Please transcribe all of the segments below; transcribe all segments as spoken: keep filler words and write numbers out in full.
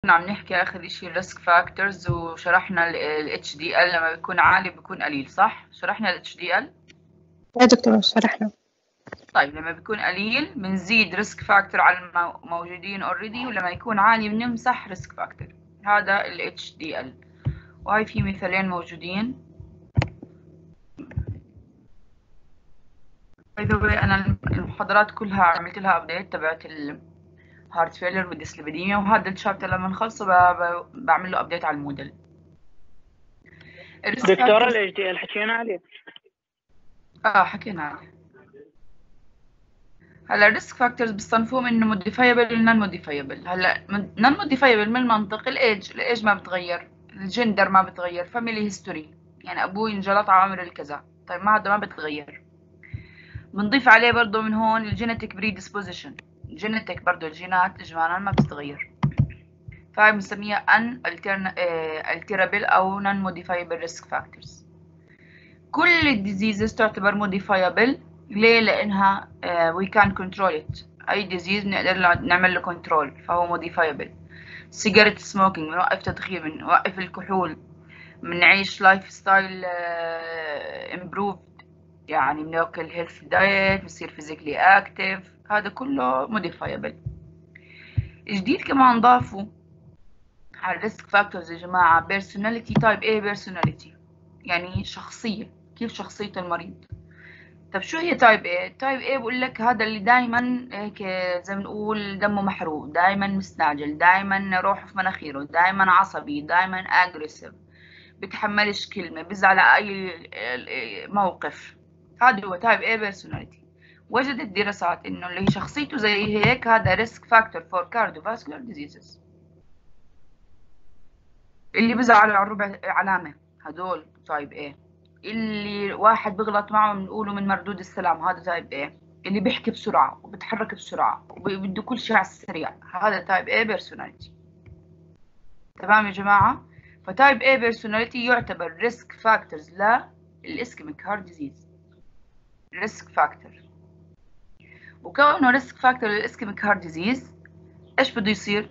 كنا عم نحكي آخر إشي الريسك فاكتورز، وشرحنا ال اتش دي ال لما بيكون عالي بيكون قليل، صح؟ شرحنا ال اتش دي ال؟ يا دكتور شرحنا. طيب لما بيكون قليل بنزيد ريسك فاكتور على الموجودين اوريدي، ولما يكون عالي بنمسح ريسك فاكتور. هذا ال اتش دي ال. وهي في مثالين موجودين. باي ذا واي انا المحاضرات كلها عملت لها ابديت تبعت الهارت فيلر والديسليبيديميا، وهذا الشابتر لما نخلصه بعمل له ابديت على الموديل. دكتورة الاتش دي ال حكينا عليه. اه حكينا عليه. هلا الريسك فاكتورز بصنفوهم انه موديفايبل ونون موديفايبل. هلا نون موديفايبل من المنطق الايج، الايج ما بتغير، الجندر ما بتغير، فاميلي هيستوري يعني ابوي انجلط على عمر الكذا، طيب ما هذا ما بتغير. بنضيف عليه برضه من هون الجينيتيك بريدisposition، الجينيتيك برضه الجينات اجمالا ما بتتغير، فهي بنسميها ان alterable او non modifiable risk factors. كل الديزيزز تعتبر modifiable. ليه؟ لانها uh, we can control it. اي ديزيز بنقدر نعمل له كنترول فهو modifiable. سيجارة سموكينج بنوقف تدخين، بنوقف الكحول، بنعيش لايف ستايل improved، يعني بناكل هيلث دايت، بنصير فيزيكلي اكتف، هذا كله modifiable. جديد كمان ضافوا على الريسك فاكتورز يا جماعة personality type A personality، يعني شخصية، كيف شخصية المريض. طب شو هي تايب A؟ تايب A بقول لك هذا اللي دايما هيك زي ما نقول دمه محروق، دايما مستعجل، دايما روحه في مناخيره، دايما عصبي، دايما اجريسيف، بتحملش كلمة، بيزعل على اي موقف. هذا هو تايب A personality. وجدت دراسات انه اللي شخصيته زي هيك هذا risk factor for cardiovascular diseases. اللي بيزعل على الربع علامة هدول تايب A. اللي واحد بغلط معه بنقوله من مردود السلام هذا تايب A. اللي بيحكي بسرعة وبتحرك بسرعة وبده كل شيء على السريع هذا تايب A personality. تمام يا جماعة؟ فتايب A personality يعتبر risk factors للإسكيميك هارت ديزيز. risk factor. وكونه risk factor للإسكيميك هارت ديزيز إيش بده يصير؟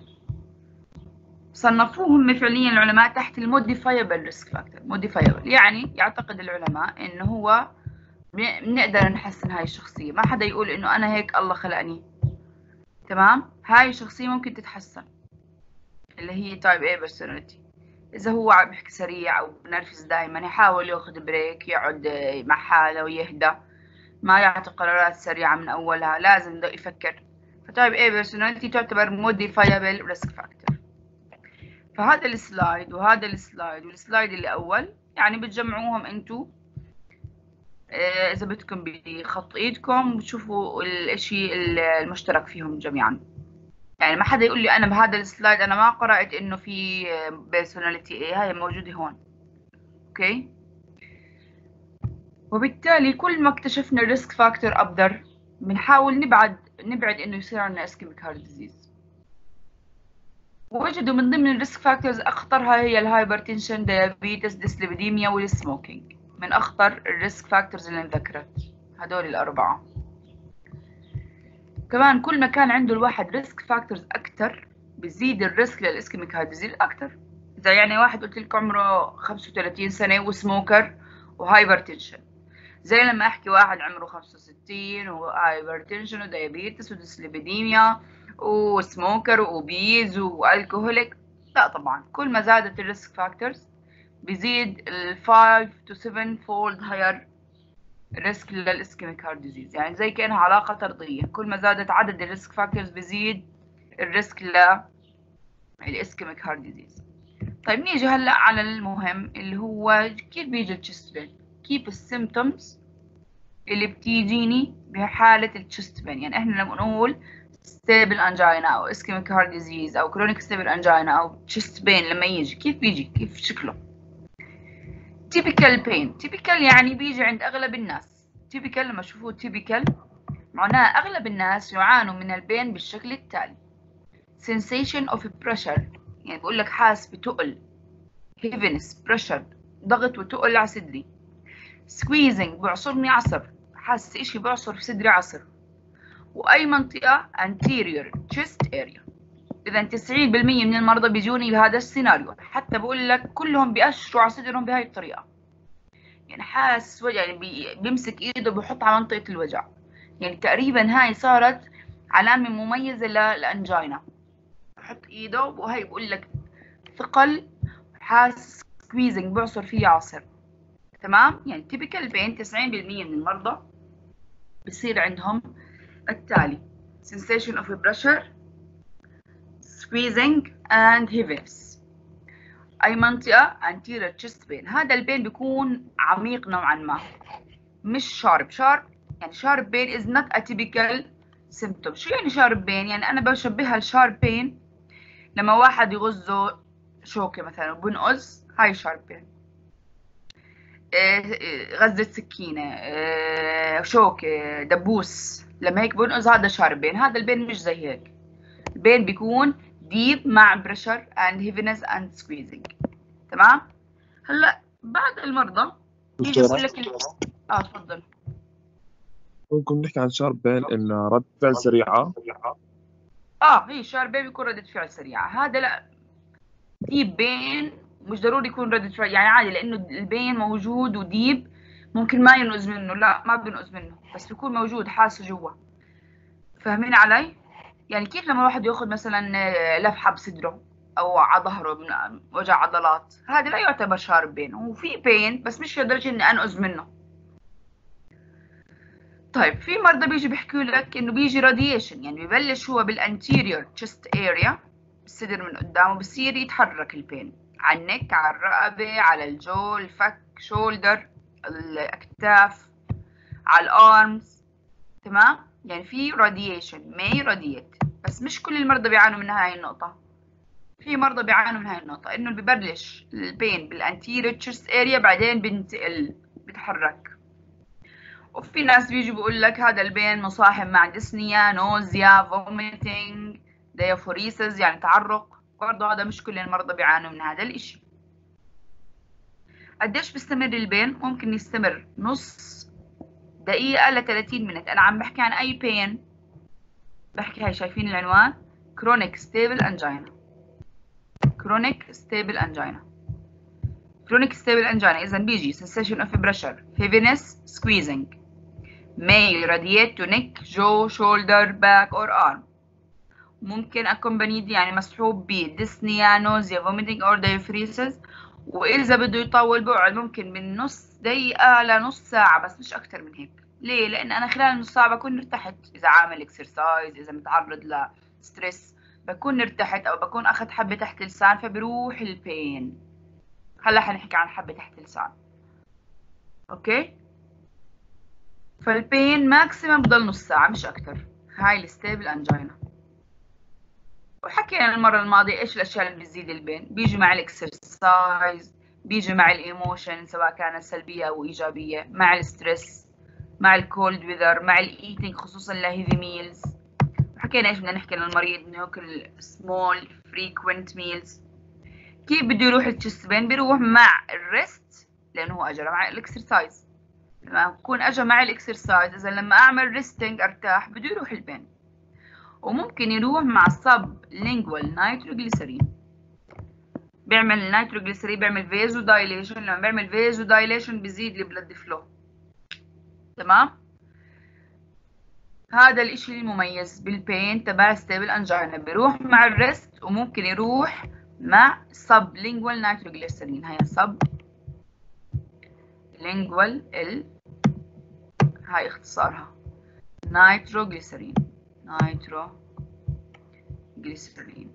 صنفوهم فعليا العلماء تحت الموديفايبل ريسك فاكتور. موديفايبل يعني يعتقد العلماء انه هو بنقدر نحسن هاي الشخصيه، ما حدا يقول انه انا هيك الله خلقني. تمام، هاي الشخصيه ممكن تتحسن اللي هي تايب A personality. اذا هو عم بيحكي سريع او بنرفز دائما يحاول ياخذ بريك، يقعد مع حاله ويهدى، ما يعطي قرارات سريعه من اولها، لازم يفكر. فتايب A personality تعتبر موديفايبل ريسك فاكتور. فهذا السلايد وهذا السلايد والسلايد اللي أول يعني بتجمعوهم انتو اه إذا بدكم بخط إيدكم وتشوفوا الإشي المشترك فيهم جميعا. يعني ما حدا يقول لي أنا بهذا السلايد أنا ما قرأت إنه في personality إيه، هاي موجودة هون. أوكي، وبالتالي كل ما اكتشفنا الريسك فاكتور أقدر بنحاول نبعد نبعد إنه يصير عندنا اسكيميك هارت ديزيز. وجدوا من ضمن الريسك فاكتورز اخطرها هي الهايبرتنشن، ديابيتس، ديسليبيديميا والسموكينج، من اخطر الريسك فاكتورز اللي انذكرت هدول الاربعه. كمان كل ما كان عنده الواحد ريسك فاكتورز اكثر بزيد الريسك للاسكيميك هارت ديزيز اكثر. اذا يعني واحد قلت لكم عمره خمسة وثلاثين سنه وسموكر وهايبرتنشن، زي لما احكي واحد عمره خمسة وستين وهايبرتنشن وديابيتس وديسليبيديميا وسموكر وأوبيز والكهوليك، لا طبعا كل ما زادت الريسك فاكتورز بيزيد ال five to seven fold higher ريسك للإسكيميك هارت ديزيز. يعني زي كأنها علاقة طردية، كل ما زادت عدد الريسك فاكتورز بيزيد الريسك للإسكيميك هارت ديزيز. طيب نيجي هلا على المهم اللي هو كيف بيجي التشست بين، كيف السيمتومز اللي بتيجيني بحالة التشست بين. يعني احنا لما نقول ستيبل انجينا او اسكيميك هارت ديزيز او كرونيك ستيبل انجينا او تشست بين، لما يجي كيف بيجي، كيف شكله؟ تيبيكال بين. تيبيكال يعني بيجي عند اغلب الناس. تيبيكال لما تشوفوه تيبيكال معناه اغلب الناس يعانوا من البين بالشكل التالي: sensation of pressure، يعني بقول لك حاس بتقل، heaviness pressure ضغط وتقل على صدري، squeezing بعصرني عصر، حاسس اشي بعصر في صدري عصر، واي منطقه anterior chest area. إذا تسعين بالمية من المرضى بيجوني بهذا السيناريو، حتى بقول لك كلهم بيأشروا على صدرهم بهاي الطريقة، يعني حاس وجع، يعني بي- بيمسك إيده بيحط على منطقة الوجع. يعني تقريبا هاي صارت علامة مميزة للأنجينا. بحط إيده وهي بقول لك ثقل، حاس سكويزنج، بعصر فيه عصر. تمام؟ يعني typical pain تسعين بالمية من المرضى بصير عندهم التالي: sensation of pressure, squeezing and heaviness. أي منطقة anterior chest pain. هذا البين بيكون عميق نوعا ما، مش sharp. sharp يعني sharp pain is not a typical symptom. شو يعني sharp pain؟ يعني أنا بشبهها الشارب pain لما واحد يغزه شوكة مثلا وبنقز، هاي sharp pain. غزة سكينة، شوكة، دبوس، لما هيك بنقز هذا sharp pain. هذا البين مش زي هيك. البين بيكون deep مع pressure and heaviness and squeezing. تمام؟ هلا بعض المرضى بيجي بقول لك ال... اه تفضل. ممكن نحكي عن شارب بين إن رد فعل سريعة. اه هي شارب بين بيكون ردة فعل سريعة. هذا لا، ديب بين مش ضروري يكون ردة فعل، يعني عادي، لأنه البين موجود وديب، ممكن ما ينقز منه. لا ما بنقز منه، بس بيكون موجود حاسه جوا. فاهمين علي؟ يعني كيف لما الواحد ياخذ مثلا لفحة بصدره أو على ظهره من وجع عضلات، هذا لا يعتبر شارب بين، وفي بين بس مش لدرجة إني أنقز منه. طيب في مرضى بيجي بيحكوا لك انه بيجي راديشن، يعني ببلش هو بالانتيريور تشست اريا، الصدر من قدامه، بصير يتحرك البين على النك، على الرقبه، على الجو، الفك، شولدر، الاكتاف، على الارمز. تمام؟ يعني في راديشن، ما راديت. بس مش كل المرضى بيعانوا من هاي النقطه. في مرضى بيعانوا من هاي النقطه، انه ببلش البين بالانتيريور تشست اريا، بعدين بينتقل بيتحرك. وفي ناس بيجي بيقول لك هذا البين مصاحب مع ديسنيا، نوزيا، فوميتنج، ديافوريسز يعني تعرق. برضه هذا مش كل المرضى بيعانوا من هذا الاشي. قديش بيستمر البين؟ ممكن يستمر نص دقيقة ل ثلاثين مينت. أنا عم بحكي عن أي بين، بحكي هاي شايفين العنوان chronic stable angina. chronic stable angina. chronic stable angina إذا بيجي sensation of pressure, heaviness, squeezing, may radiate to neck, jaw, shoulder, back or arm. ممكن accompanied يعني مصحوب ب dyspnea, nausea, vomiting or diaphoresis. وإذا بده يطول بقعد ممكن من نص دقيقة لنص ساعة، بس مش أكتر من هيك. ليه؟ لأن أنا خلال النص ساعة بكون ارتحت. إذا عامل اكسرسايز، إذا متعرض لستريس، بكون ارتحت أو بكون أخذت حبة تحت اللسان، فبروح البين. هلا حنحكي عن حبة تحت اللسان. أوكي؟ فالبين ماكسيمم بضل نص ساعة مش أكتر. هاي الستيبل أنجينا. وحكينا المرة الماضية إيش الأشياء اللي بتزيد البين. بيجي مع الإكسرسايز، بيجي مع الإيموشن سواء كانت سلبية أو إيجابية، مع الستريس، مع الكولد ويذر، مع الإيتينج خصوصا الهيفي ميلز. وحكينا إيش بدنا نحكي للمريض إنه ياكل سمول فريكوينت ميلز. كيف بده يروح التشست بين؟ بيروح مع الريست، لأنه هو أجى مع الإكسرسايز. لما أكون أجى مع الإكسرسايز، إذا لما أعمل ريستنج أرتاح، بده يروح البين. وممكن يروح مع السب لينجوال نيتروجليسرين. بيعمل النيتروجليسرين بيعمل فيزو دايليشن، لما بيعمل فيزو دايليشن بيزيد البلد فلو. تمام؟ هذا الاشي المميز بالبين تبع ستيبل انجينا. بيروح مع الريست، وممكن يروح مع سب لينجوال نيتروجليسرين. هي سب لينجوال ال هاي اختصارها نيتروجليسرين. نيتروجليسرين.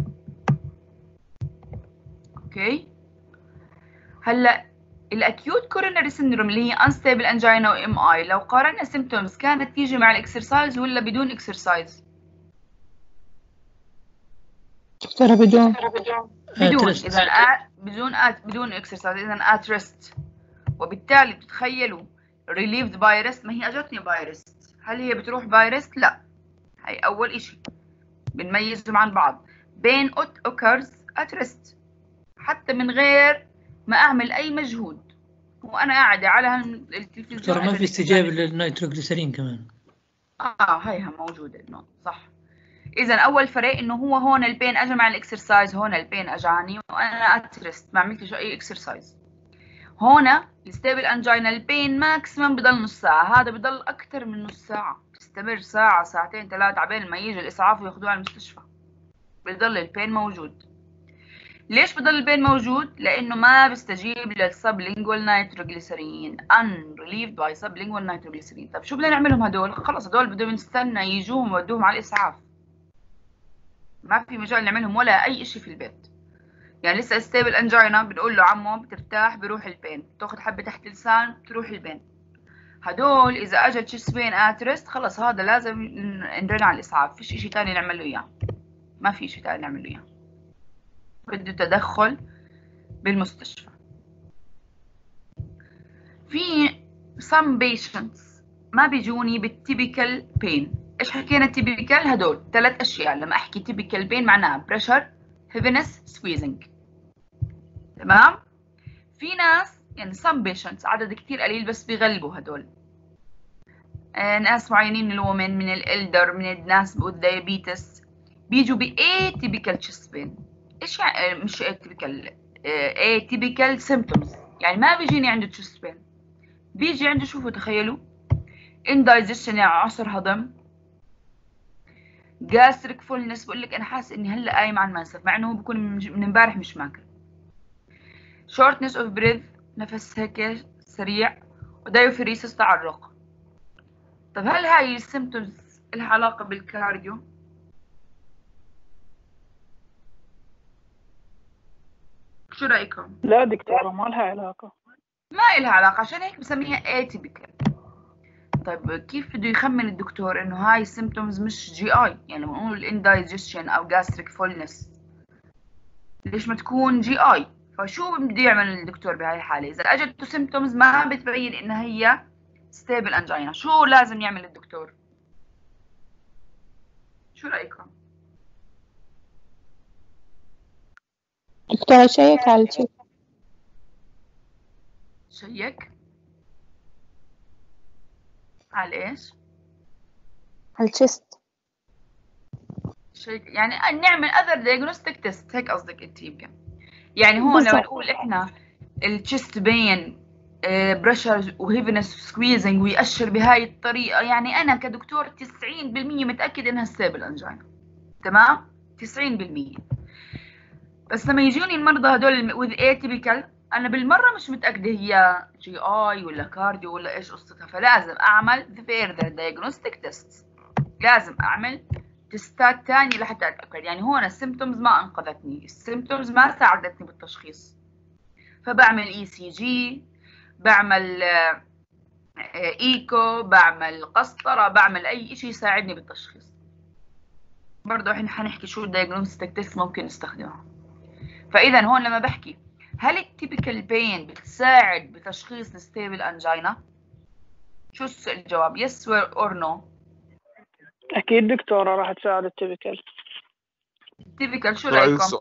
اوكي. هلا الاكيوت كوروناري سيندروم اللي هي انستابل انجينا وام اي، لو قارنا سيمبتومز كانت تيجي مع الاكسرسايز ولا بدون اكسرسايز؟ دكتورة بدون بدون. اذا آت بدون آت بدون اكسرسايز، اذا ات ريست. وبالتالي بتتخيلوا relieved by rest، ما هي اجتني باي ريست. هل هي بتروح باي ريست؟ لا. هي اول اشي بنميزهم عن بعض. بين occurs at rest، حتى من غير ما اعمل اي مجهود وانا قاعده على التلفزيون. ترى ما في استجابه للنيتروجليسرين كمان. اه هيها موجوده النقطه صح. اذا اول فرق انه هو هون البين اجى مع الاكسرسايز، هون البين اجاني وانا اترست ما عملتش اي اكسرسايز. هون الستيبل انجينا البين ماكسيمم بضل نص ساعه، هذا بضل اكثر من نص ساعه، بيستمر ساعه ساعتين ثلاثه عبين ما يجي الاسعاف وياخذوه على المستشفى، بضل البين موجود. ليش بضل البين موجود؟ لانه ما بيستجيب للسبلينجوال نيتروجليسرين unrelieved by sublingual nitroglycerin. طب شو بدنا نعملهم هدول؟ خلص هدول بدهم نستنى يجوهم ويودوهم على الاسعاف، ما في مجال نعملهم ولا اي شيء في البيت. يعني لسه ستيبل انجينا بنقول له عمو بترتاح بروح البين، بتاخذ حبه تحت اللسان بتروح البين. هدول اذا اجى تشيست بين اترست خلص هذا لازم نرن على الاسعاف، فيش شيء ثاني نعمل له اياه، ما في شيء ثاني نعمل له اياه، بده تدخل بالمستشفى. في some patients ما بيجوني بالتيبيكال بين. ايش حكينا تيبيكال؟ هدول ثلاث اشياء. لما احكي تيبيكال بين معناها بريشر، هيفنس، سكويزنج. تمام؟ في ناس يعني some patients عدد كتير قليل بس بيغلبوا هدول. آه ناس معينين من الومن، من الالدر، من الناس بالديابيتس بيجوا ب atypical chest pain. ايش يعني مش atypical؟ آه atypical symptoms، يعني ما بيجيني عنده chest pain، بيجي عنده شوفوا تخيلوا indigestion يعني عسر هضم، gastric fullness بقول لك انا حاسس اني هلا قايم عن منسف مع انه هو بكون من امبارح مش ماكل، shortness of breath نفس هيك سريع، ودايوفيريسس تعرق. طب هل هاي السيمتومز لها علاقة بالكارديو؟ شو رأيكم؟ لا دكتورة ما لها علاقة. ما إلها علاقة، عشان هيك بسميها atypical. طيب كيف بده يخمن الدكتور انه هاي السيمتومز مش جي اي؟ يعني لما نقول indigestion او gastric fullness ليش ما تكون جي اي؟ فشو بده يعمل الدكتور بهاي الحالة؟ إذا اجته سيمتومز ما بتبين انها هي ستيبل انجينا، شو لازم يعمل الدكتور؟ شو رأيكم؟ دكتورة شيك على الشيك. شيك على ايش؟ على الشيست. شيك يعني نعمل other diagnostic test، هيك قصدك انت يمكن. يعني هون لما نقول احنا التشست بين بريشر وهيفنس سكويزنج ويأشر بهاي الطريقة، يعني أنا كدكتور تسعين بالمية متأكد إنها ستيبل أنجينا، تمام؟ تسعين بالمية. بس لما يجوني المرضى هدول with atypical أنا بالمرة مش متأكدة هي جي آي ولا كارديو ولا إيش قصتها، فلازم أعمل further diagnostic tests، لازم أعمل تستات تانية لحتى أتأكد. يعني هون السيمتومز ما أنقذتني، السيمتومز ما ساعدتني بالتشخيص، فبعمل اي سي جي، بعمل ايكو، بعمل قسطرة، بعمل اي شيء يساعدني بالتشخيص. برضه احنا حنحكي شو الدايجنوستيك تيست ممكن نستخدمها. فاذا هون لما بحكي هل التيبيكال بين بتساعد بتشخيص الستيبل انجينا؟ شو الجواب؟ يس اور نو؟ أكيد دكتورة راح تساعد التيبيكال. التيبيكال شو رأيكم؟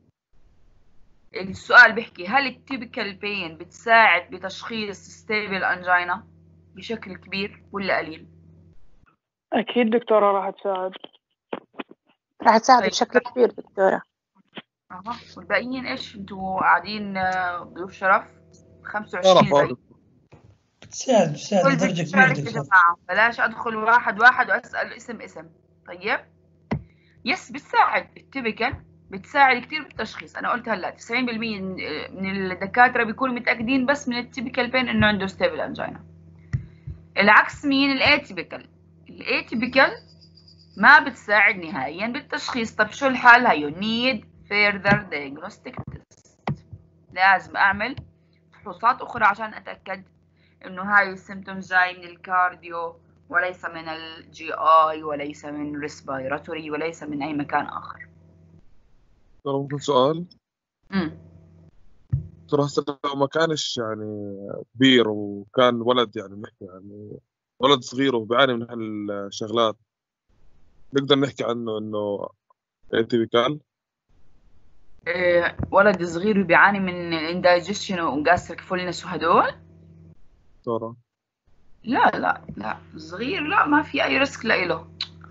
السؤال بيحكي هل التيبيكال بين بتساعد بتشخيص ستيبل انجينا بشكل كبير ولا قليل؟ أكيد دكتورة راح تساعد. راح تساعد طيب. بشكل كبير دكتورة. اها والباقيين ايش؟ انتوا قاعدين ضيوف شرف خمسة وعشرين زي تساعد تساعد كل بدرجة بتشارك كبيرة يا دكتور. جماعة، بلاش ادخل واحد واحد واسأل اسم اسم. طيب يس بتساعد التيبيكال، بتساعد كتير بالتشخيص. انا قلت هلا تسعين بالمية من الدكاترة بيكونوا متأكدين بس من التيبيكال بين انه عنده ستيبل انجينا. العكس مين؟ الاتيبيكال. الاتيبيكال ما بتساعد نهائيا بالتشخيص. طب شو الحل؟ هيو نيد further diagnostic test، لازم اعمل فحوصات اخرى عشان اتاكد انه هاي السيمتومز جاي من الكارديو وليس من الجي اي وليس من ريسبيراتوري وليس من اي مكان اخر. ترى ممكن سؤال؟ امم ترى هسه لو ما كانش يعني كبير وكان ولد، يعني نحكي يعني ولد صغير وبيعاني من هالشغلات، نقدر نحكي عنه انه اتيبيكال؟ إيه ولد صغير بيعاني من اندايجيشن وجاستريك فولنس وهدول؟ ترى لا لا لا صغير لا، ما في اي ريسك لإله.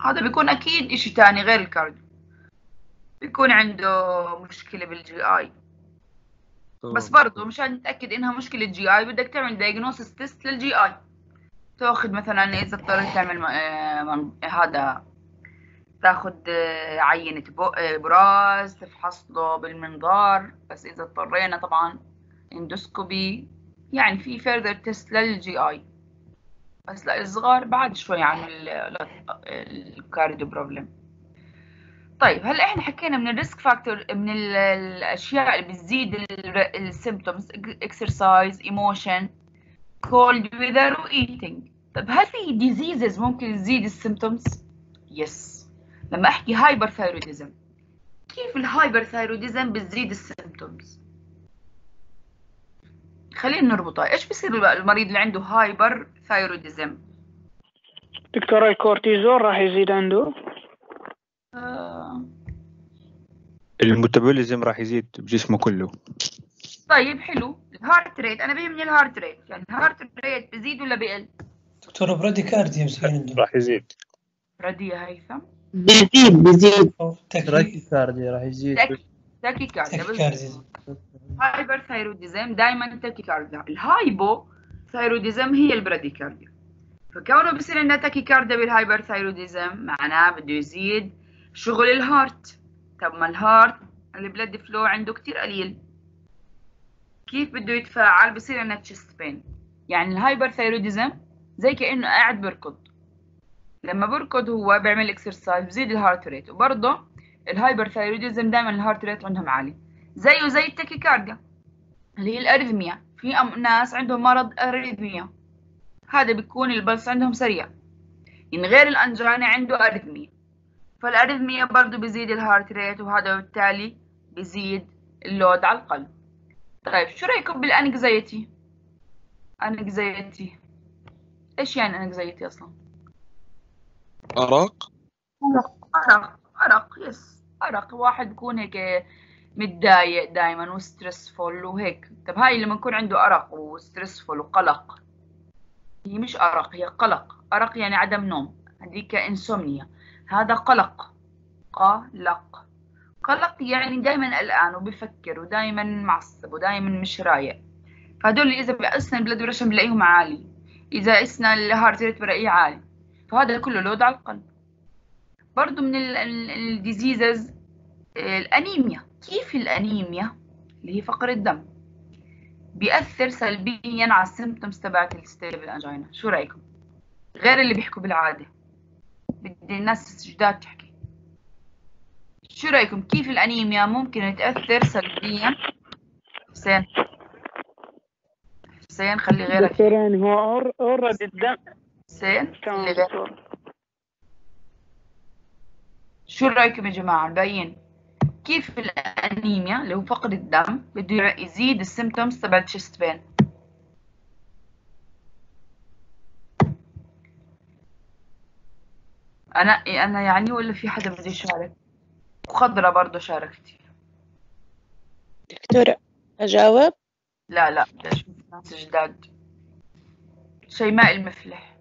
هذا بيكون اكيد اشي تاني غير الكارديو، بيكون عنده مشكلة بالجي اي. بس برضه مشان نتأكد انها مشكلة جي اي بدك تعمل دايجنوستس تيست للجي اي، تاخذ مثلا اذا اضطريت تعمل آه، من- هذا تاخذ آه، عينة بو- آه، براز تفحص له بالمنظار، بس اذا اضطرينا طبعا اندوسكوبي، يعني في فيرذر تيست للجي اي. بس للصغار بعد شوي عن الكارديو بروبلم. طيب هلا احنا حكينا من الريسك فاكتور، من ال- الاشياء اللي بتزيد السيمبتومز، اكسرسايز، ايموشن، كولد ويذر، وايتينج. طيب هل في ديزيزز ممكن تزيد السيمبتومز؟ يس. لما احكي هايبر ثايروديزم، كيف الهايبر ثايروديزم بتزيد السيمبتومز؟ خلينا نربطها. ايش بصير المريض اللي عنده هايبر ثايروديزم؟ دكتورة الكورتيزول راح يزيد عنده. آه. الميتابوليزم راح يزيد بجسمه كله. طيب حلو. الهارت ريت، انا بيهمني الهارت ريت، يعني الهارت ريت بزيد ولا بقل؟ دكتور براديكارديا مسكين عنده. راح يزيد. ردية هيثم. بيزيد بيزيد أو تاكي تراكيكارديا راح يزيد. تاكي تاكيكارديا. تاكيكارديا. هايبر ثايروديزم دائما تاكيكارديا. الهايبو ثايروديزم هي البراديكارديا. فكونه بصير عندنا تاكيكارديا بالهايبر ثايروديزم معناه بده يزيد شغل الهارت. طب ما الهارت البلد فلو عنده كتير قليل، كيف بده يتفاعل؟ بصير عندنا تشست بين. يعني الهايبر ثايروديزم زي كأنه قاعد بركض، لما بركض هو بيعمل اكسرسايز بزيد الهارت ريت. وبرضه الهايبر ثايروديزم دائما الهارت ريت عندهم عالي، زيه زي التاكيكارديا اللي هي الاريثميا. في ناس عندهم مرض اريثميا، هذا بيكون البلس عندهم سريع، يعني غير الانجينا عنده اريثميا، فالاريثميا برضه بيزيد الهارت ريت، وهذا بالتالي بيزيد اللود على القلب. طيب شو رايكم بالانكزايتي؟ انكزايتي ايش يعني انكزايتي اصلا؟ أراق. أرق. أرق يس، أرق. واحد بيكون هيك متضايق دايما وستريسفول وهيك. طب هاي لما يكون عنده أرق وستريسفول وقلق، هي مش أرق، هي قلق. أرق يعني عدم نوم، هذيك إنسومنيا، هذا قلق. قلق قلق يعني دايما قلقان وبفكر ودايما معصب ودايما مش رايق. فهدول إذا قسنا البلد بريشر بنلاقيهم عالي، إذا قسنا الهارت ريت بلاقيه عالي، فهذا كله لود على القلب. برضو من الديزيزز الأنيميا. كيف الأنيميا اللي هي فقر الدم بيأثر سلبيا على السيمبتومز تبعت الستيبل انجينا؟ شو رأيكم؟ غير اللي بيحكوا بالعادة، بدي الناس جداد تحكي. شو رأيكم كيف الأنيميا ممكن تأثر سلبيا؟ حسين حسين خلي غيرك. دكتور يعني هو اوريدي الدم. حسين تمام خلي غيرك. دكتور. شو رأيكم يا جماعة مبين كيف الأنيميا اللي هو فقر الدم بده يزيد السيمبتومز تبع التشست بين؟ أنا أنا يعني ولا في حدا بده يشارك؟ وخضرة برضه شاركتي. دكتورة أجاوب؟ لا لا بدي أشوف ناس جداد. شيماء المفلح.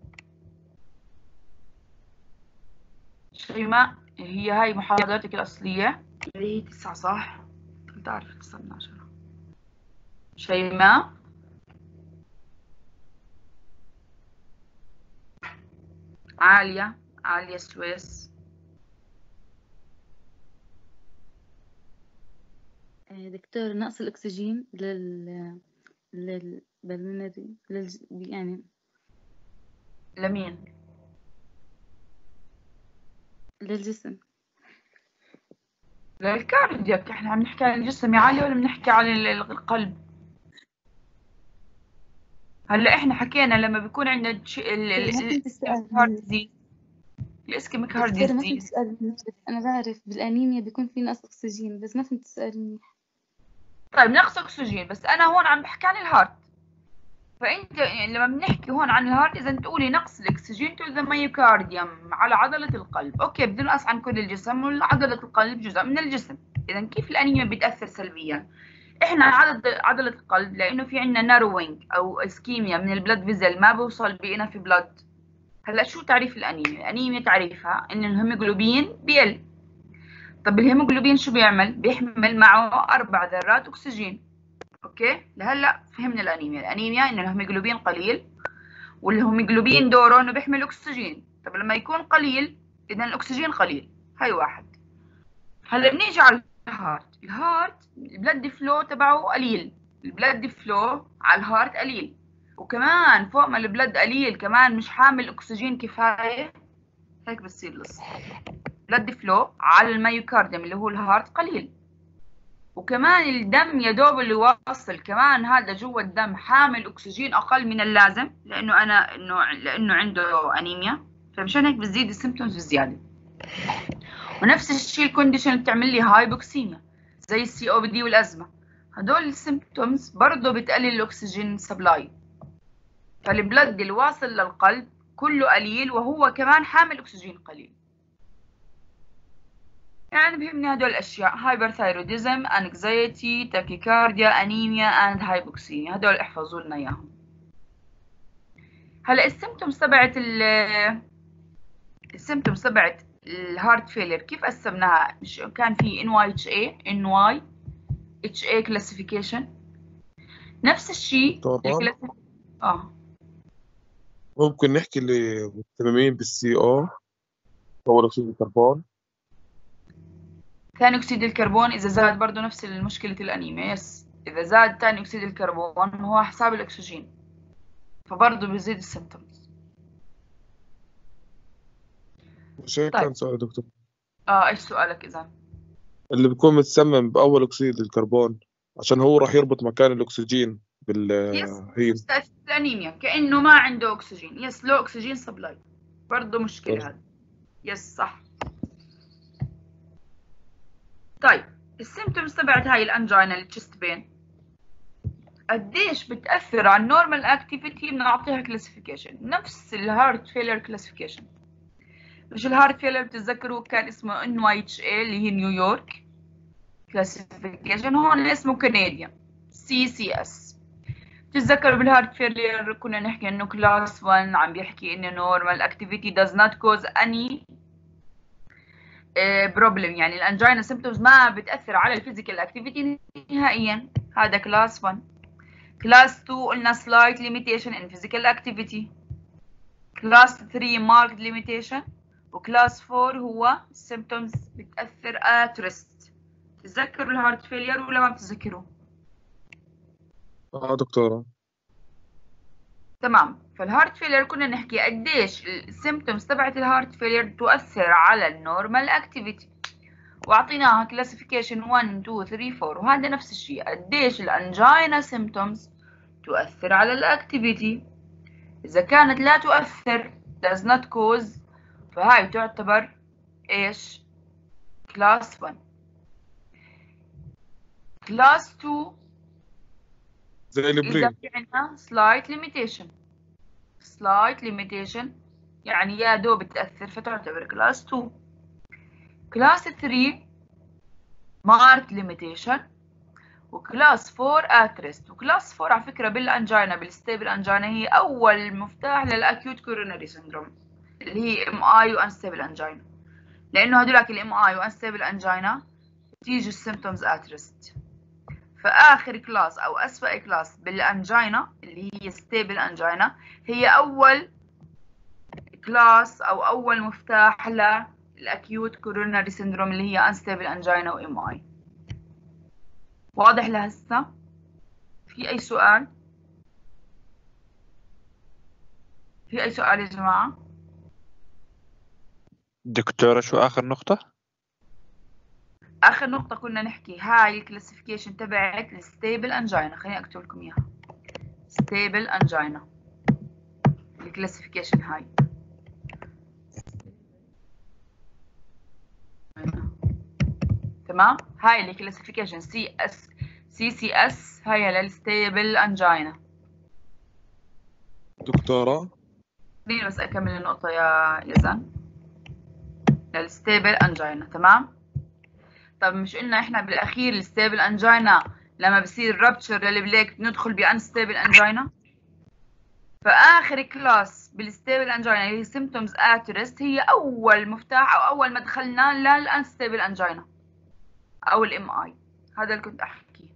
شيماء هي هاي محاضرتك الأصلية اللي هي تسعة صح؟ كنت أعرف تسعة من عشرة. شيماء عالية عالية سويس. دكتور نقص الأكسجين لل للبلمونري لل... يعني لمين؟ للجسم. للكاردياك. احنا عم نحكي عن الجسم يا عالي ولا بنحكي عن القلب؟ هلا احنا حكينا لما بيكون عندنا الاسكيميك هارت ديزيز. الاسكيميك هارت ديزيز انا بعرف بالانيميا بيكون في نقص اكسجين، بس ما فهمت السؤال منيح. طيب نقص اكسجين، بس انا هون عم بحكي عن الهارت. فانت يعني لما بنحكي هون عن الهارت اذا تقولي نقص الاكسجين تو ذا مايوكارديوم على عضله القلب، اوكي بده نقص عن كل الجسم وعضله القلب جزء من الجسم. اذا كيف الانيميا بتاثر سلبيا؟ احنا عدد عضله القلب لانه في عندنا ناروينج او اسكيميا من البلد فيزل، ما بوصل بينا في بلد. هلا شو تعريف الانيميا؟ الانيميا تعريفها ان الهيموجلوبين بيقل. طب الهيموجلوبين شو بيعمل؟ بيحمل معه اربع ذرات اكسجين. اوكي؟ لهلا فهمنا الانيميا، الانيميا ان الهيموجلوبين قليل، والهيموجلوبين دوره انه بيحمل اكسجين. طب لما يكون قليل اذا الاكسجين قليل. هاي واحد. هلا بنيجي على الهارت، الهارت البلد فلو تبعه قليل، البلد فلو على الهارت قليل، وكمان فوق ما البلد قليل كمان مش حامل اكسجين كفايه. هيك بتصير القصه. بلد فلو على الميوكارديوم اللي هو الهارت قليل، وكمان الدم يا دوب اللي واصل كمان هذا جوا الدم حامل اكسجين اقل من اللازم، لانه انا انه لانه عنده انيميا، فمشان هيك بتزيد السيمبتومز بزياده. ونفس الشيء الكونديشن اللي بتعمل لي هايبوكسيميا زي السي او بي دي والازمه، هدول السيمبتومز برضه بتقلل الاكسجين سبلاي، فالبلد اللي واصل للقلب كله قليل وهو كمان حامل اكسجين قليل. يعني بهمني هدول الاشياء: هايبرثايروديزم، انكزايتي، تاكيكارديا، انيميا اند هايبوكسيميا، هدول احفظوا لنا اياهم. هلا السيمبتومز تبعت ال السيمبتومز تبعت الهارت فيلير كيف قسمناها؟ مش كان في ان واي اتش اي، ان واي اتش اي كلاسيفيكيشن، نفس الشيء طبعا اه ممكن نحكي اللي مهتمين بالسي او، اول اكسيد الكربون. ثاني اكسيد الكربون اذا زاد برضه نفس مشكله الانيميا، يس اذا زاد ثاني اكسيد الكربون هو حساب الاكسجين فبرضه بيزيد السيمبتومز. مش هيك طيب. كان سؤال يا دكتور؟ اه ايش سؤالك اذا؟ اللي بيكون متسمم باول اكسيد الكربون عشان هو راح يربط مكان الاكسجين بال يس هي مستشفى الانيميا كانه ما عنده اكسجين، يس لو اكسجين سبلاي، برضه مشكله هذا. يس صح. طيب السيمبتومز تبعت هاي الانجينا التشست بين قديش بتاثر على النورمال اكتيفيتي؟ بنعطيها كلاسيفيكيشن نفس الهارت فيلر كلاسيفيكيشن. مش الهارت فيلر بتتذكروا كان اسمه ان واي اتش اي اللي هي نيويورك كلاسيفيكيشن، هون اسمه كنديان سي سي اس. بتتذكروا بالهارت فيلر كنا نحكي انه كلاس واحد عم بيحكي انه نورمال اكتيفيتي does not cause any بروبلم، يعني الانجينا سيمبتومز ما بتاثر على الفيزيكال اكتيفيتي نهائيا، هذا كلاس واحد. كلاس اثنين قلنا slight limitation in physical activity. كلاس ثلاثة marked limitation. وكلاس أربعة هو symptoms بتاثر at rest. تتذكروا الهارت فيلير ولا ما بتتذكروا؟ اه دكتورة. تمام. فالهارت فيلير كنا نحكي قديش السيمبتومز تبعت الهارت فيلير تؤثر على النورمال اكتيفيتي، واعطيناها كلاسيفيكيشن واحد اثنين ثلاثة أربعة، وهذا نفس الشيء قديش الانجينا سيمبتومز تؤثر على الاكتيفيتي. اذا كانت لا تؤثر does not cause فهاي تعتبر ايش؟ كلاس واحد. كلاس اثنين زي إذا البرين. في عندنا slight limitation slight limitation يعني يا دوب تأثر فتعتبر كلاس اثنين. كلاس ثلاثة marked limitation. وكلاس أربعة at rest. وكلاس أربعة على فكرة بالأنجينا بالستيبل أنجينا هي أول مفتاح للأكيوت كوروناري سيندروم اللي هي ام اي وانستيبل أنجينا، لأنه هدولك الام اي وانستيبل أنجينا تيجي السيمبتومز at rest. فآخر كلاس أو أسوأ كلاس بالأنجينا اللي هي ستيبل أنجينا هي أول كلاس أو أول مفتاح للأكيوت كوروناري سيندروم اللي هي انستيبل أنجينا وام اي. واضح لهسه؟ في أي سؤال؟ في أي سؤال يا جماعة؟ دكتورة شو آخر نقطة؟ آخر نقطة كنا نحكي هاي الكلاسيفيكيشن تبعت الستيبل أنجينا، خليني أكتب لكم إياها. ستيبل أنجينا الكلاسيفيكيشن هاي. تمام؟ هاي الكلاسيفيكيشن سي اس سي سي اس هاي للستيبل أنجينا. دكتورة خليني بس أكمل النقطة يا يزن. للستيبل أنجينا تمام؟ طب مش قلنا إحنا بالأخير الستيبل أنجينا لما بصير رابتشر للبليك ندخل بأنستيبل أنجينا؟ فآخر كلاس بالستيبل انجينا اللي هي symptoms at rest هي أول مفتاح أو أول مدخلنا للانستيبل انجينا أو الام اي. هذا اللي كنت أحكيه.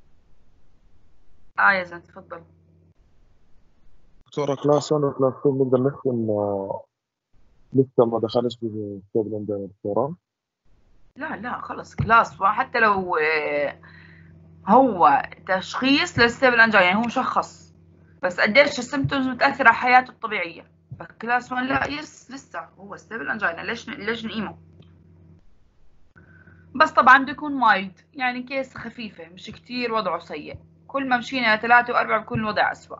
آه يا زين تفضل. دكتورة كلاس واحد وكلاس اثنين نقدر نحكي إنه لسه ما دخلش في ستيبل انجينا دكتورة؟ لا لا خلص كلاس حتى لو آه، هو تشخيص للستيبل انجينا يعني هو مشخص، بس قديش السيمتومز متأثرة على حياته الطبيعية. فكلاس واحد لا يس لسه هو ستيبل انجينا. ليش ليش نقيمه؟ بس طبعا بده يكون مايلد يعني كيس خفيفة مش كتير وضعه سيء. كل ما مشينا ثلاثة وأربعة بكون الوضع أسوأ.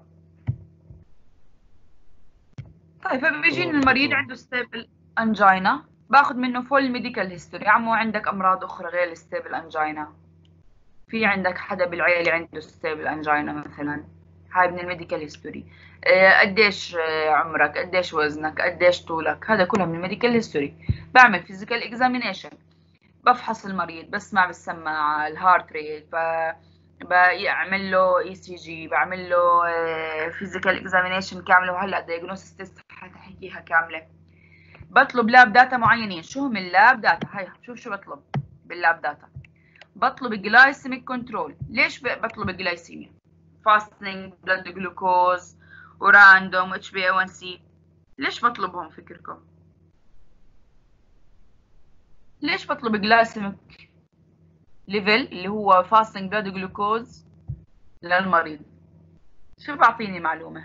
طيب فبيجيني المريض عنده ستيبل انجينا، باخذ منه فول ميديكال هيستوري. عمو عندك أمراض أخرى غير الستيبل انجينا؟ في عندك حدا بالعيلة عنده ستيبل انجينا مثلا؟ هاي من الميديكال هيستوري. قديش آه، عمرك، قديش وزنك، قديش طولك، هذا كله من الميديكال هيستوري. بعمل فيزيكال اكزامينيشن، بفحص المريض، بسمع بالسماعة الهارت ريت، بعمل له اي سي جي، بعمل له فيزيكال اكزامينيشن كامله، وهلا دايجنوستس تيست حتحكيها كامله. بطلب لاب داتا معينين. شو هم اللاب داتا؟ هاي شوف شو بطلب باللاب داتا. بطلب الجلايسيميك كنترول. ليش بطلب الجلايسيميا؟ فاستنج، بلاد جلوكوز، وراندوم، اتش بي اي واحد سي. ليش بطلبهم فكركم؟ ليش بطلب جلايسيميك ليفل اللي هو فاستنج بلاد جلوكوز للمريض؟ شو بعطيني معلومة؟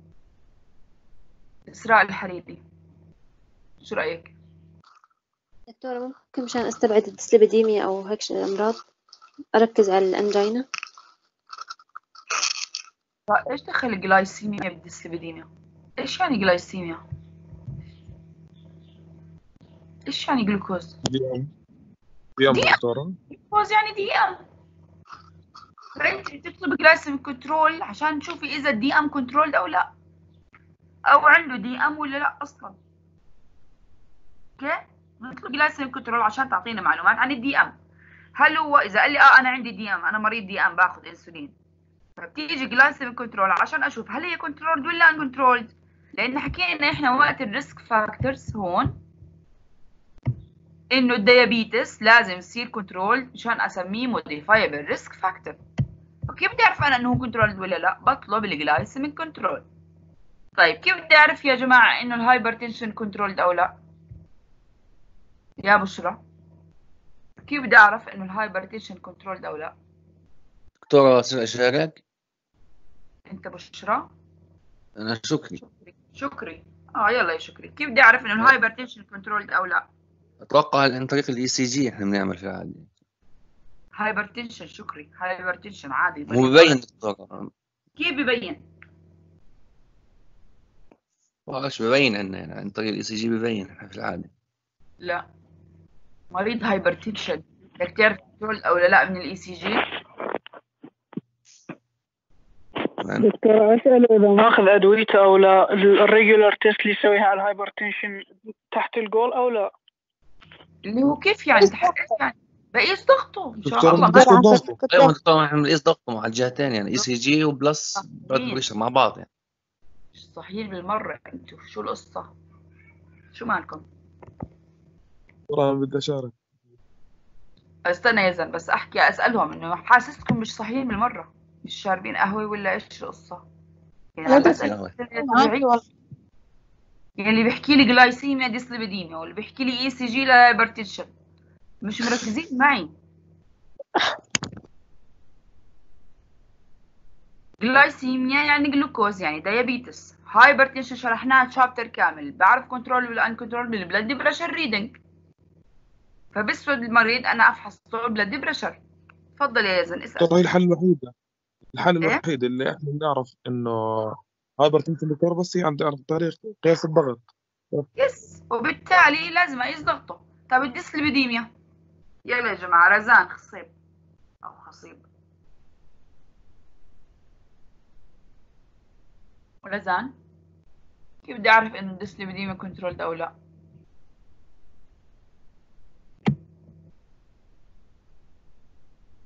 إسراء الحريري شو رأيك؟ دكتورة ممكن مشان أستبعد الديسليبيديميا أو هيك الأمراض أركز على الأنجينا؟ إيش دخل الجلايسيميا بالديسليبيديميا؟ إيش يعني جلايسيميا؟ إيش يعني جلوكوز؟ دي ام دي ام دي ام. دكتورة؟ جلوكوز يعني دي ام. فأنت بتطلب جلايسيميك كنترول عشان تشوفي إذا الدي ام كنترول أو لا، أو عنده دي ام ولا لا أصلا. اوكي؟ بنطلب جلايسيميك كنترول عشان تعطينا معلومات عن الدي ام. هل هو اذا قال لي اه انا عندي دي ام، انا مريض دي ام باخذ انسولين، فبتيجي جلايسيميك كنترول عشان اشوف هل هي كنترولد ولا ان كنترولد. لان حكينا احنا وقت الريسك فاكتورز هون انه الديابيتس لازم يصير كنترول مشان اسميه موديفايبل ريسك فاكتور. فكيف بدي اعرف انا انه هو كنترولد ولا لا؟ بطلب الجلايسيميك كنترول. طيب كيف بدي اعرف يا جماعه انه الهايبرتنشن كنترولد او لا؟ يا بشرى كيف بدي اعرف انه الهايبرتنشن كنترولد او لا؟ دكتورة أشارك؟ انت بشرى؟ أنا شكري. شكري شكري اه يلا يا شكري. كيف بدي اعرف انه الهايبرتنشن كنترولد او لا؟ أتوقع عن طريق الإي سي جي إحنا بنعمل فيها عادي. هايبرتنشن شكري، هايبرتنشن عادي. مو ببين دكتورة. كيف ببين؟ والله ببين عنا يعني عن طريق الإي سي جي ببين إحنا في العادة. لا، مريض هايبرتنشن بدك تعرف كنترولد او لا من الاي سي جي؟ دكتور أسأل إذا ماخذ أدويته أو لا، الريجولار تيست اللي يسويها على الهايبرتنشن تحت الجول أو لا؟ اللي هو كيف يعني تحت يعني بقيس ضغطه ان شاء دكتورة الله. بقيس ضغطه. أيوة دكتورة إحنا بنقيس ضغطه مع الجهتين يعني إي سي جي وبلس بلاد بريشر مع بعض يعني. صحيح بالمرة. انتوا شو القصة؟ شو مالكم؟ دكتورة أنا بدي أشارك. استنى يا زلمة بس احكي اسألهم انه حاسسكم مش صحيين بالمرة، مش شاربين قهوة ولا ايش القصة؟ يعني عم بسأل طبيعي. يعني اللي بيحكي لي جلايسيميا ديسليبيديميا واللي بيحكي لي اي سي جي لهايبرتنشن مش مركزين معي. جلايسيميا يعني جلوكوز يعني ديابيتس. هايبرتنشن شرحناها تشابتر كامل. بعرف كنترول ولا ان كنترول بالبلد بريشر ريدنج. فبسود المريض انا افحص له بلد بريشر. تفضل يا يزن اسال. دكتورة هي الحل الوحيد الحل إيه؟ الوحيد اللي احنا بنعرف انه هايبرتنشن دكتور، بس هي عم تعرف طريق قياس الضغط. يس وبالتالي لازم اقيس ضغطه. طب الديسليبيديميا؟ يلا يا جماعه رزان خصيب او خصيب رزان. كيف بدي اعرف انه الديسليبيديميا كنترولد او لا؟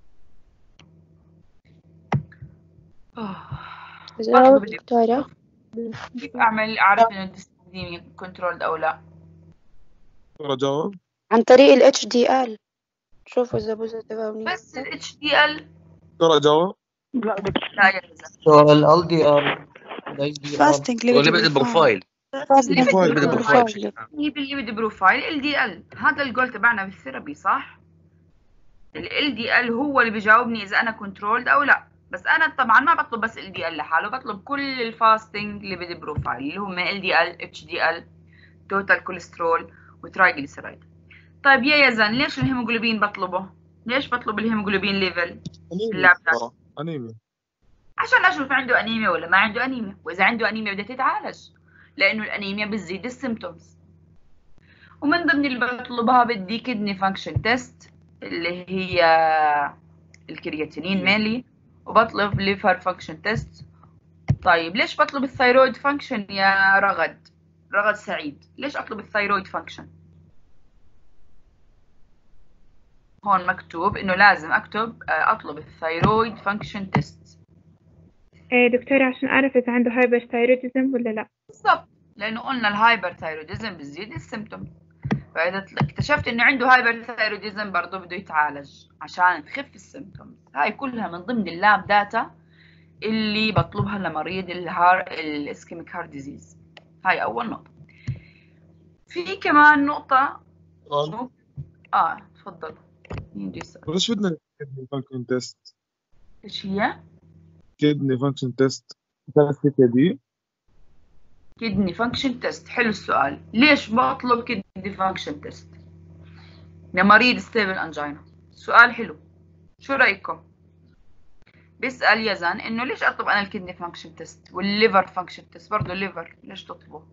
جاوب دكتورة. كيف اعمل اعرف انه الديسليبيديميا كنترولد او لا؟ دكتورة جاوب. عن طريق ال اتش دي ال شوفوا إذا بوزيتيف أو نيجاتيف. بس ال اتش دي ال دكتورة جاوب. لا دكتور. لا يا زلمه. دكتور ال دي ار الاي دي ار فاستنج وليبيد بروفايل. فاستنج بروفايل. ليبيد بروفايل بشكل عام. هي بالليبيد بروفايل ال دي ال، هذا الجول تبعنا بالثيرابي صح؟ ال دي ال هو اللي بيجاوبني اذا انا كنترولد او لا، بس انا طبعا ما بطلب بس ال دي ال لحاله، بطلب كل الفاستنج ليبيد بروفايل اللي هم ال دي ال، اتش دي ال، توتال كوليسترول وترايجليسيرايد. طيب يا يزن ليش الهيموجلوبين بطلبه؟ ليش بطلب الهيموجلوبين ليفل؟ انيميا. انيميا. عشان اشوف عنده انيميا ولا ما عنده انيميا، واذا عنده انيميا بدها تتعالج، لانه الانيميا بتزيد السيمبتومز. ومن ضمن اللي بطلبها بدي كدني فانكشن تيست اللي هي الكرياتينين مينلي، وبطلب ليفر فانكشن تيست. طيب ليش بطلب الثايرويد فانكشن يا رغد؟ رغد سعيد، ليش اطلب الثايرويد فانكشن؟ هون مكتوب انه لازم اكتب اطلب الثايرويد فانكشن تيست. ايه دكتورة عشان اعرف اذا عنده هايبر ثايرويدزم ولا لا. بالضبط، لانه قلنا الهايبر ثايرويدزم بتزيد السيمبتوم، فاذا اكتشفت انه عنده هايبر ثايرويدزم برضه بده يتعالج عشان تخف السيمبتومز. هاي كلها من ضمن اللاب داتا اللي بطلبها لمريض الهار الاسكيميك هارت ديزيز. هاي اول نقطة. في كمان نقطة آه. اه تفضل. ليش بدنا كدني فانكشن تيست؟ ايش هي؟ كدني فانكشن تيست كانت في كدي. كدني فانكشن تيست، حلو السؤال. ليش بطلب كدني فانكشن تيست لمريض ستيبل انجينا؟ سؤال حلو، شو رايكم؟ بيسأل يزن انه ليش اطلب انا الكدني فانكشن تيست والليفر فانكشن تيست برضه الليفر، ليش تطلبه؟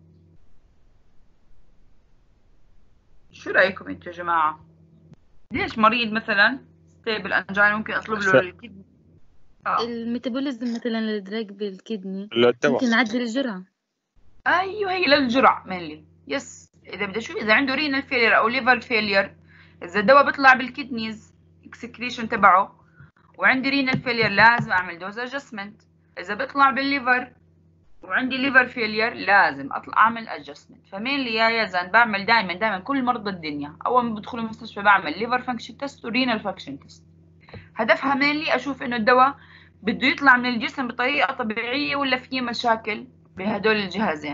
شو رايكم انتوا يا جماعه؟ ليش مريض مثلا ستيبل انجينا ممكن اطلب له الكدني؟ آه. الميتابوليزم مثلا للدراج بالكدني لا ممكن نعدل الجرعه. ايوه هي للجرعه مينلي. يس، اذا بدي اشوف اذا عنده رينال فيلير او ليفر فيلير، اذا الدواء بيطلع بالكدنيز اكسكريشن تبعه وعندي رينال فيلير لازم اعمل دوز ادجستمنت. اذا بيطلع بالليفر وعندي ليفر فيلير لازم اطلع اعمل ادجستمنت. فمينلي يا يزن بعمل دائما دائما كل مرضى الدنيا اول ما بدخل المستشفى بعمل ليفر فانكشن تيست ورينال فانكشن تيست. هدفها مينلي اشوف انه الدواء بده يطلع من الجسم بطريقه طبيعيه ولا في مشاكل بهدول الجهازين.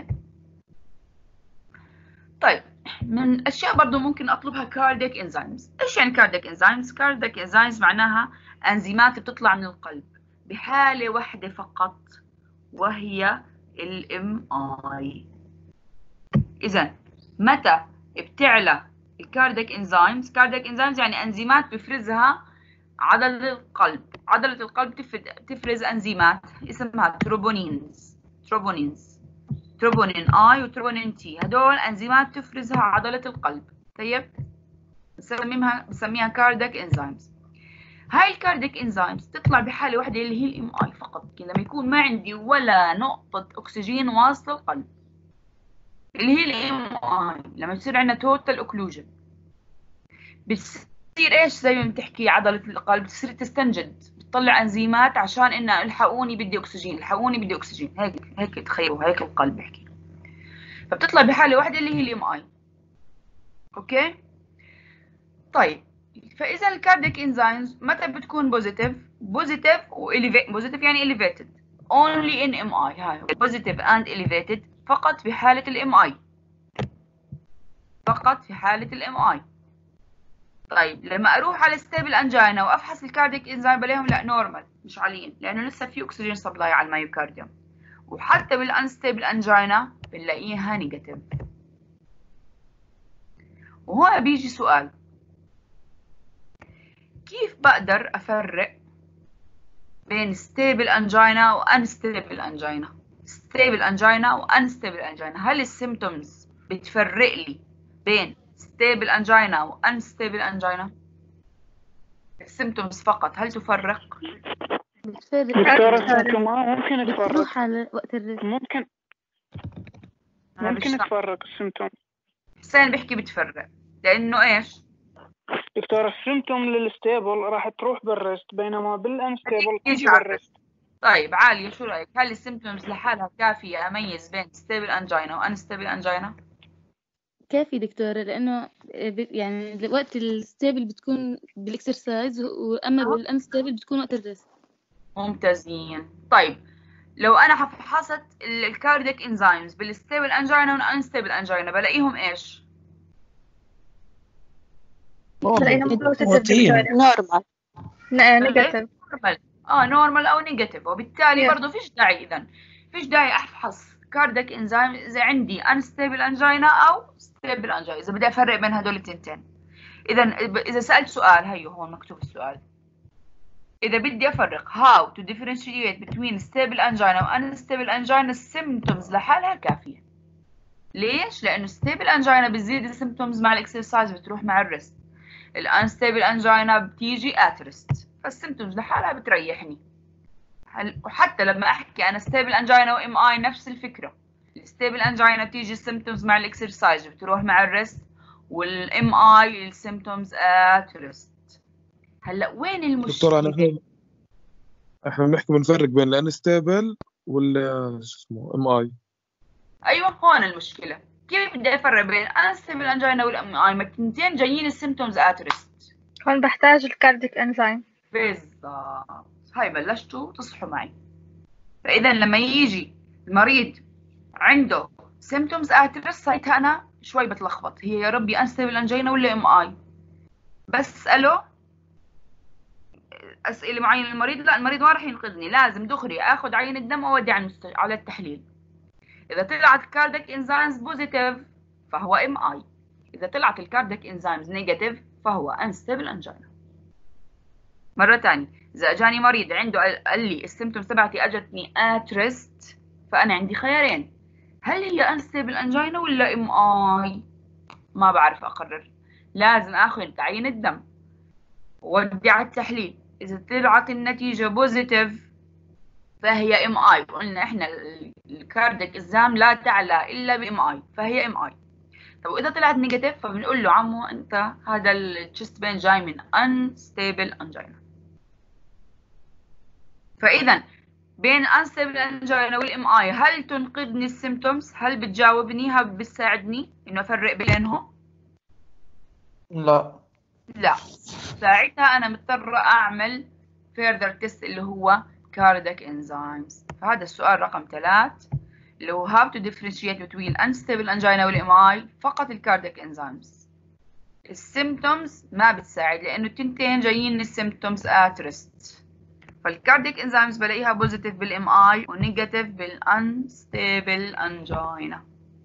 طيب من اشياء برضو ممكن اطلبها كاردياك انزيمز. ايش يعني كاردياك انزيمز؟ كاردياك انزيمز معناها انزيمات بتطلع من القلب بحاله واحده فقط وهي الام اي. اذا متى بتعلى الكاردياك انزيمز؟ كاردياك انزيمز يعني انزيمات بفرزها عضلة القلب. عضلة القلب تفرز انزيمات اسمها تروبونينز. تروبونينز تروبونين اي وتروبونين تي، هدول انزيمات تفرزها عضلة القلب. طيب بسميها بسميها كاردياك انزيمز. هاي الكاردياك انزيمز تطلع بحالة واحدة اللي هي الام اي فقط، لما يكون ما عندي ولا نقطة اكسجين واصلة القلب اللي هي الام اي. لما يصير عندنا توتال اوكلوجن بتصير ايش زي ما بتحكي عضلة القلب بتصير تستنجد، بتطلع انزيمات عشان انه الحقوني بدي اكسجين، الحقوني بدي اكسجين. هيك هيك تخيلوا هيك القلب بيحكي. فبتطلع بحالة واحدة اللي هي الام اي. اوكي؟ طيب فاذا الكاردياك انزيمز متى بتكون بوزيتيف؟ بوزيتيف و بوزيتيف يعني elevated only in ام اي. هاي بوزيتيف and elevated فقط في حالة الام اي، فقط في حالة الام اي. طيب لما اروح على ستيبل انجينا وافحص الكاردياك انزيم بلاقيهم لا نورمال، مش عاليين، لانه لسه في اكسجين سبلاي على المايوكارديوم. وحتى بالانستيبل انجينا بنلاقيها نيجاتيف. وهون بيجي سؤال، كيف بقدر افرق بين ستيبل انجينا وانستيبل انجينا؟ ستيبل انجينا وانستيبل انجينا، هل السيمبتومز بتفرق لي بين ستيبل انجينا وانستيبل انجينا؟ السيمبتومز فقط هل تفرق؟ دكتورة ممكن تفرق وقت الريست. ممكن ممكن تفرق السيمتوم. حسين بيحكي بتفرق لانه ايش؟ دكتورة السيمتوم للستيبل راح تروح بالريست بينما بالانستيبل تيجي بالريست. طيب عالية، شو رأيك؟ هل السيمتومز لحالها كافية أميز بين ستيبل أنجينا وأنستيبل أنجينا؟ كافي دكتورة، لأنه ب- يعني وقت الستيبل بتكون بالإكسرسايز، وأما بالأنستيبل بتكون وقت الريست. ممتازين. طيب لو أنا فحصت الكاردياك انزيمز بالستيبل أنجينا والأنستيبل أنجينا بلاقيهم إيش؟ بلاقيهم بوزيتيف بروتين. دكتورة. نورمال. نيجاتيف. نورمال. اه نورمال او نيجاتيف، وبالتالي Yes. برضه فيش داعي اذا فيش داعي افحص كاردياك انزيم اذا عندي انستيبل انجينا او ستيبل انجينا، اذا بدي افرق بين هدول التنتين. اذا اذا سالت سؤال، هيو هون مكتوب السؤال، اذا بدي افرق how to differentiate between stable angina و unstable angina السيمتومز لحالها كافيه. ليش؟ لانه stable angina بتزيد السيمتومز مع الاكسرسايز، بتروح مع الريست. الانستيبل انجينا بتيجي ات ريست، فالسيمتومز لحالها بتريحني. وحتى لما احكي انا ستيبل انجينا وام اي نفس الفكره. الستيبل انجينا بتيجي السيمتومز مع الاكسرسايز بتروح مع الريست، والام اي السيمتومز ات ريست. هلا وين المشكله؟ دكتور انا احنا احنا بنحكي بنفرق بين الانستيبل وال شو اسمه ام اي. ايوه هون المشكله، كيف بدي افرق بين انستيبل انجينا والام اي؟ ما التنتين جايين السيمتومز ات ريست. هون بحتاج الكارديك انزيم. بالضبط، هاي بلشتوا تصحوا معي. فاذا لما يجي المريض عنده سيمتومز اترس، ساعتها انا شوي بتلخبط، هي يا ربي انستيبل انجينا ولا ام اي؟ بساله اسئله معينه للمريض، لا المريض ما راح ينقذني، لازم دغري اخذ عينه دم واودي على المست... على التحليل. اذا طلعت كارديك انزيمز بوزيتيف فهو ام اي، اذا طلعت الكارديك انزيمز نيجاتيف فهو انستيبل انجينا. مره ثانيه، اذا اجاني مريض عنده قال لي السيمتومز تبعتي اجتني ات ريست، فانا عندي خيارين، هل هي انستيبل انجينا ولا ام اي؟ ما بعرف اقرر، لازم اخذ عينة الدم وودي على التحليل. اذا طلعت النتيجة بوزيتيف فهي ام اي، قلنا احنا الكارديك انزيم لا تعلى الا بام اي، فهي ام اي. طب واذا طلعت نيجاتيف فبنقول له عمو انت هذا التشست بين جاي من انستيبل انجينا. فاذا بين انستيبل انجينا والام اي، هل تنقذني السيمتومز؟ هل بتجاوبني؟ هل بتساعدني انه افرق بينهم؟ لا. لا، ساعتها انا مضطره اعمل further test اللي هو cardiac enzymes. فهذا السؤال رقم ثلاث اللي هو how to differentiate between unstable angina والام اي، فقط الكاردياك انزيمز. السيمتومز ما بتساعد لانه التنتين جايين السيمتومز at rest. فالكاردياك انزيمز بلاقيها بوزيتيف بالام اي ونيجاتيف بالانستيبل انجينا.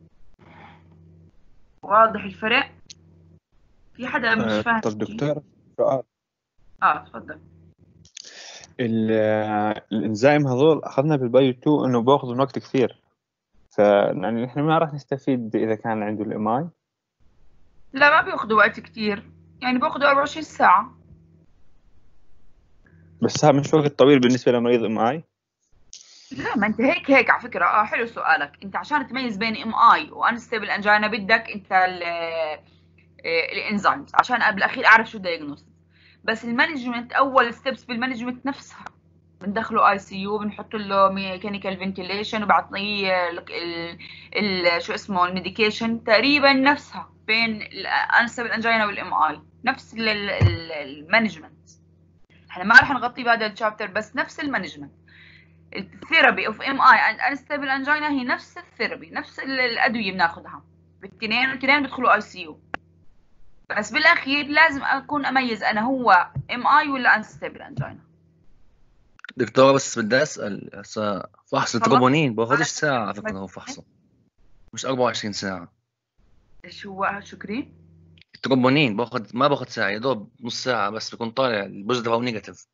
واضح الفرق؟ في حدا مش فاهم؟ طب دكتور سؤال. اه تفضل. ال- الانزيم هذول اخذنا بالبايو اتنين انه بياخذوا وقت كثير، ف يعني احنا ما راح نستفيد اذا كان عنده الام اي. لا ما بياخذوا وقت كتير، يعني بياخذوا أربعة وعشرين ساعة. بس هذا مش وقت طويل بالنسبه لمريض ام اي. لا ما انت هيك هيك على فكرة. اه حلو سؤالك. انت عشان تميز بين ام اي وانستيبل انجينا بدك انت الانزيمز عشان قبل الاخير اعرف شو دايجنوستس. بس المانجمنت اول ستيبس بالمانجمنت نفسها، بندخله اي سي يو، بنحط له ميكانيكال فنتيليشن وبعطيه ال ال شو اسمه الميديكيشن، تقريبا نفسها بين الانستيبل انجينا والام اي، نفس المانجمنت. احنا ما راح نغطي بهذا الشابتر، بس نفس المانجمنت. الثيرابي اوف ام اي اند انستيبل انجينا هي نفس الثيرابي، نفس الادويه بناخذها بالاثنين، والاثنين بيدخلوا اي سي يو. بس بالاخير لازم اكون اميز انا هو ام اي ولا انستيبل انجينا. دكتورة بس بدي اسال هسه فحص التروبونين باخذش ساعه على فكره، هو فحصه مش أربعة وعشرين ساعه. ايش هو شكري؟ التروبونين باخذ ما باخذ ساعه، يا دوب نص ساعه بس بكون طالع البوزيتيف او نيجاتيف.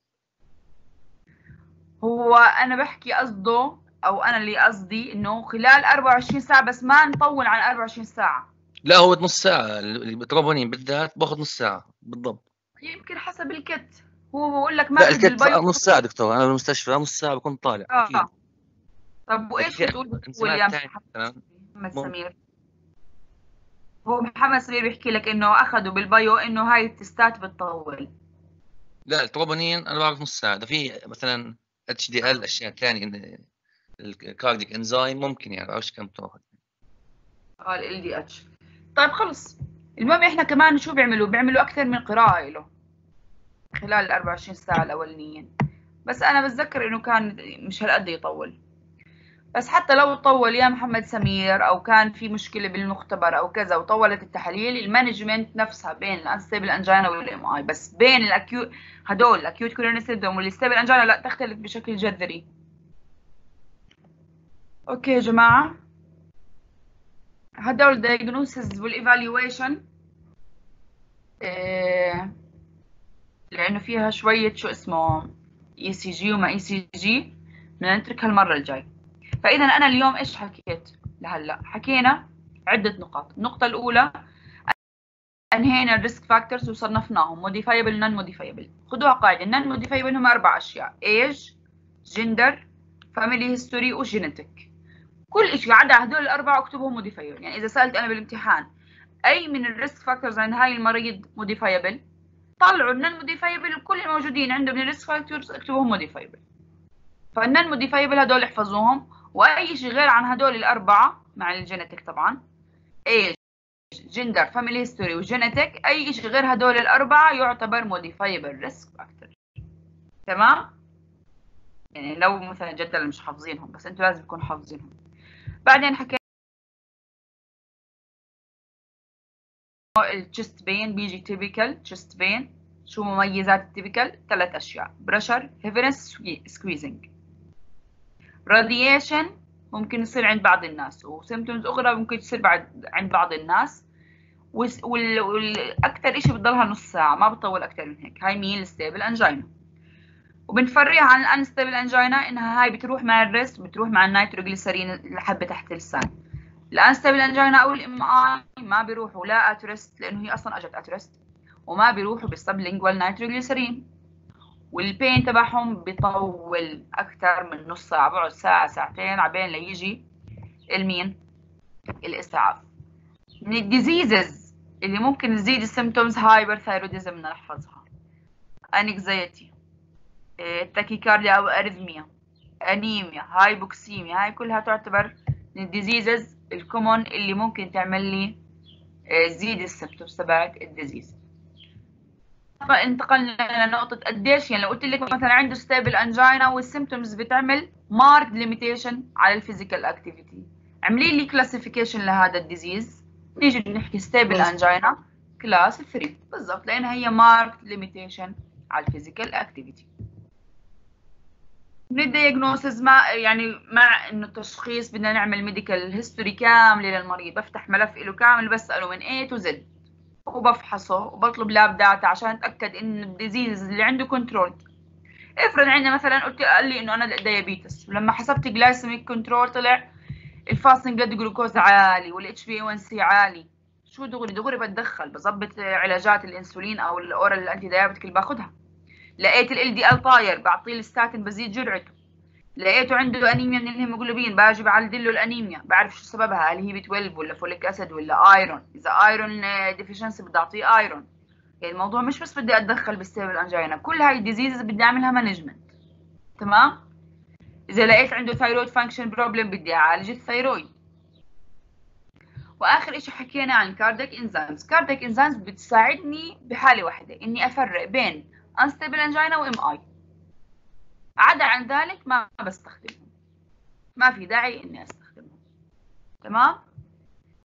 هو انا بحكي قصده، او انا اللي قصدي انه خلال أربعة وعشرين ساعه، بس ما نطول عن أربعة وعشرين ساعه. لا هو نص ساعه، التروبونين بالذات باخذ نص ساعه بالضبط. يمكن حسب الكت، هو بقول لك لا الكت نص ساعه دكتور، انا بالمستشفى نص ساعه بكون طالع. اه اكيد. طب وايش بتقول بتقول يا محمد سمير؟ هو محمد سمير بيحكي لك انه اخذوا بالبايو انه هاي التستات بتطول. لا التروبونين انا بعرف نص ساعه، ده في مثلا اتش دي ال اشياء ثانيه ان الكارديك انزايم ممكن يعني بعرفش كم تاخذ. اه ال دي اتش. طيب خلص، المهم احنا كمان شو بيعملوا؟ بيعملوا اكثر من قراءه له خلال ال أربعة وعشرين ساعه الاولانيين، بس انا بتذكر انه كان مش هالقد يطول. بس حتى لو طول يا محمد سمير او كان في مشكله بالمختبر او كذا وطولت التحاليل، المانجمنت نفسها بين الانستيبل انجينا والام اي، بس بين الاكيوت هدول الاكيوت كورونري سيندروم والستيبل انجينا لا، تختلف بشكل جذري. اوكي يا جماعه، هدول الدايجنوسيس والايفالويشن إيه، لانه فيها شويه شو اسمه اي سي جي وما اي سي جي بدنا نتركها المره الجاي. فاذا انا اليوم ايش حكيت لهلا؟ حكينا عده نقاط. النقطه الاولى انهينا الريسك فاكتورز وصنفناهم موديفايبل نون موديفايبل. خذوها قاعده، النون موديفايبل هم اربع اشياء: ايج، جندر، فاميلي هيستوري، وجينيتك. كل شيء عدا هدول الاربعه اكتبهم موديفايبل. يعني اذا سالت انا بالامتحان اي من الريسك فاكتورز عند هاي المريض موديفايبل، طلعوا النون موديفايبل وكل الموجودين عنده من الريسك فاكتورز اكتبوهم موديفايبل. فالنون موديفايبل هدول احفظوهم، واي شيء غير عن هدول الاربعه مع الجينيتك طبعا، ايج، جندر، فاميلي هيستوري، وجينيتك، اي شيء غير هدول الاربعه يعتبر موديفايبل ريسك فاكتور. تمام؟ يعني لو مثلا جدلا مش حافظينهم، بس انتوا لازم تكونوا حافظينهم. بعدين حكينا التشست بين بيجي تيبيكال تشست بين. شو مميزات التيبيكال؟ ثلاث اشياء: بريشر، هيفنس، سكويزنج. راديشن ممكن يصير عند بعض الناس، وسيمتومز اخرى ممكن تصير بعد عند بعض الناس، والاكثر شيء بتضلها نص ساعه، ما بتطول اكثر من هيك. هاي مين؟ الستيبل انجينا. وبنفرقها عن الانستيبل انجينا انها هاي بتروح مع الريست، بتروح مع النيتروجليسرين الحبه تحت اللسان. الانستيبل انجينا او الام اي ما بيروحوا لا اترست، لانه هي اصلا اجت اترست، وما بيروحوا بالسبلينجوال نيتروجليسرين، والبين تبعهم بيطول اكثر من نص ساعه، بقعد ساعه ساعتين عبين ليجي المين؟ الاسعاف. من الديزيزز اللي ممكن تزيد السيمتومز هايبر ثايروديزم بدنا نحفظها، انكزايتي، تاكيكارديا او اريثميا، انيميا، هايبوكسيميا. هاي كلها تعتبر من الديزيزز الكومون اللي ممكن تعمل لي تزيد السيمتومز تبعت الديزيز. انتقلنا لنقطة قديش، يعني لو قلت لك مثلا عنده ستيبل انجينا والسيمتومز بتعمل مارد ليميتيشن على الفيزيكال اكتيفيتي، عملي لي كلاسيفيكيشن لهذا الديزيز. نيجي نحكي ستيبل انجينا كلاس ثلاثة بالضبط، لانها هي مارد ليميتيشن على الفيزيكال اكتيفيتي. من الدياجنوسز ما يعني مع انه التشخيص بدنا نعمل ميديكال هيستوري كامله للمريض، بفتح ملف له كامل بساله من A to Z وبفحصه وبطلب لاب داتا عشان اتاكد ان الديزيز اللي عنده كنترول. افرض عندنا مثلا قلت قال لي انه انا دايابيتس، ولما حسبت جلايسيميك كنترول طلع الفاستنج بلاد جلوكوز عالي والاتش بي واحد سي عالي، شو دغري دغري بتدخل بظبط علاجات الانسولين او الاورال الانتي دايابيتيك اللي باخذها. لقيت ال دي ال طاير، بعطيه الستاتين بزيد جرعته. لقيته عنده انيميا من الهيموجلوبين، باجي بعالج له الانيميا، بعرف شو سببها، هل هي بي اثنا عشر ولا فوليك اسيد ولا ايرون. اذا ايرون ديفيشنسي بدي اعطيه ايرون. يعني الموضوع مش بس بدي اتدخل بالستيبل انجينا، كل هاي الديزيز بدي اعملها مانجمنت. تمام؟ اذا لقيت عنده ثايرويد فانكشن بروبلم بدي اعالج الثايرويد. واخر اشي حكينا عن كاردياك انزيمز. كاردياك انزيمز بتساعدني بحاله واحده، اني افرق بين انستيبل انجينا وام اي. عدا عن ذلك ما بستخدمهم، ما في داعي اني استخدمهم. تمام؟